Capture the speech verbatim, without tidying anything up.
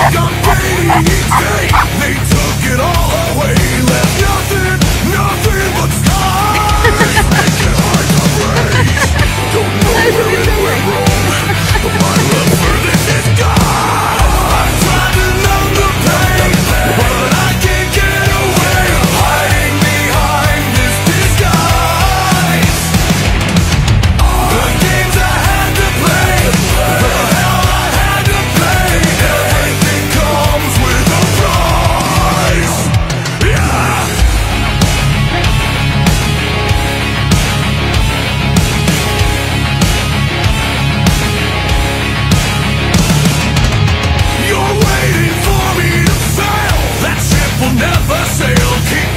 I'm fading each day. They took it all away, left nothing, nothing but scars. Make it hard to break. Don't know where it went wrong, but my love for this is gone. I've tried to numb the pain, but I can't get away. Hiding behind this disguise. The games I had to play, the hell I had to pay. Everything comes with a price. Yeah. You're waiting for me to fail. That ship will never sail. Keep